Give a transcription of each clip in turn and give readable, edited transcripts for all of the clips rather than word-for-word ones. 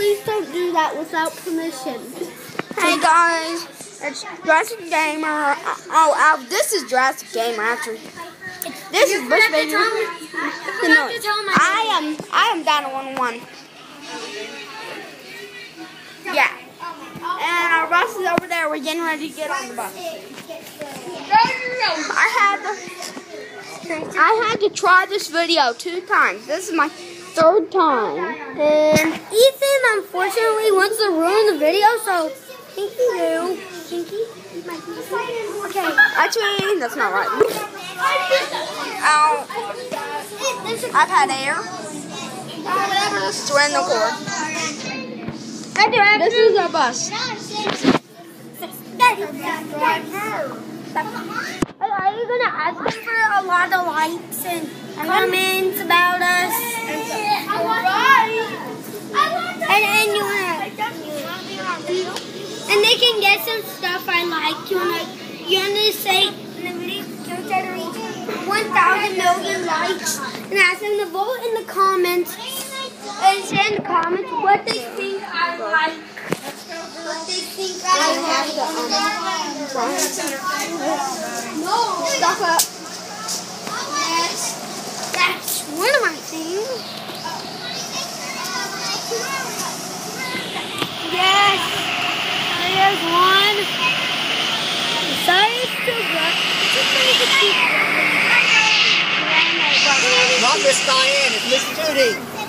Please don't do that without permission. Hey guys, it's Jurassic Gamer. Oh, this is Jurassic Gamer actually. This is Bush Baby. I am down to 1-1. Yeah. And our bus is over there. We're getting ready to get on the bus. I had to try this video 2 times. This is my 3rd time. And Ethan unfortunately wants to ruin the video, so thank you. Okay. Actually, that's not right. Ow. I've had air. Whatever, this is the cord. This is our bus. Are you going to ask them for a lot of likes and comments about us? And they can get some stuff I like. You wanna say in the video, can we try to reach 1,000 million likes and ask them to vote in the comments and say in the comments what they think I like. What they think I like. No. Stuff up. That's one of my things. Yes. There's one. Sorry, it's too rough. Not Miss Diane, it's Miss Judy.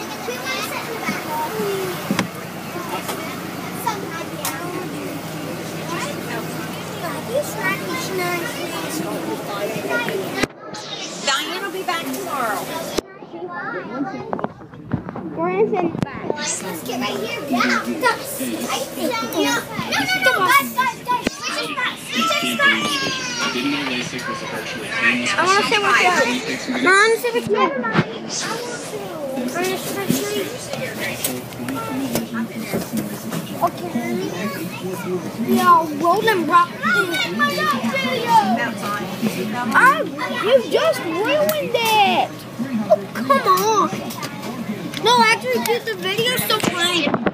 Diane will be back tomorrow. We're in the back. Let's get right here. Yeah. No, guys. I want to say what's up. I want to say what's up. Okay. Yeah, Rolling Rock. You just ruined it. Oh, come on. No, actually, the video's still playing.